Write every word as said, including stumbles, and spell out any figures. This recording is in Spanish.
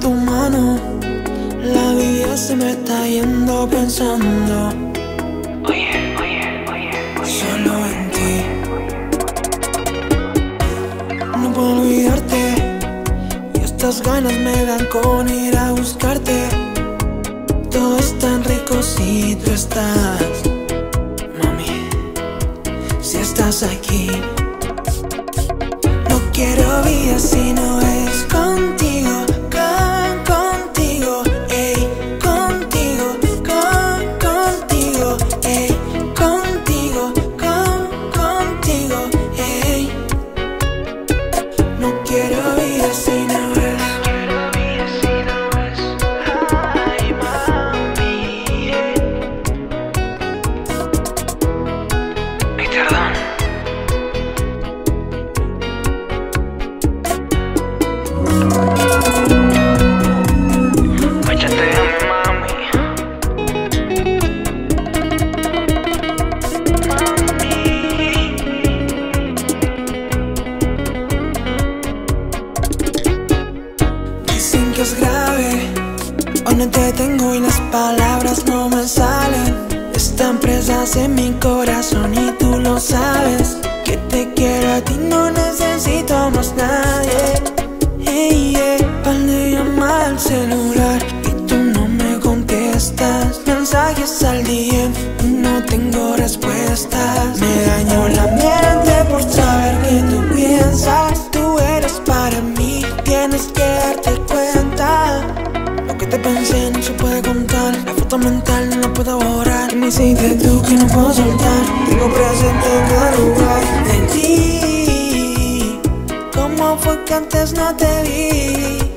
tu mano. La vida se me está yendo pensando Oye, oye, oye, oye. solo en ti. No puedo olvidarte y estas ganas me dan con ir a buscarte. Todo es tan rico si tú estás, mami, si estás aquí. No quiero vida si no es contigo, con, contigo, ey, contigo, con, contigo, ey, contigo, con, contigo, ey. No quiero vida si no es. Dicen que es grave, hoy no te tengo y las palabras no me salen. Están presas en mi corazón y tú lo sabes. Que te quiero a ti, no necesito más nadie. Hey, yeah. Pan de llamar al celular y tú no me contestas. Mensajes al día y no tengo respuestas. Me dañó la mente por saber que tú piensas. Tú eres para mí, tienes que darte cuenta. Lo que te pensé no se puede contar. La foto mental no la puedo borrar. Que me hiciste tú que no puedo soltar. Tengo presente en cada lugar de ti. ¿Cómo fue que antes no te vi?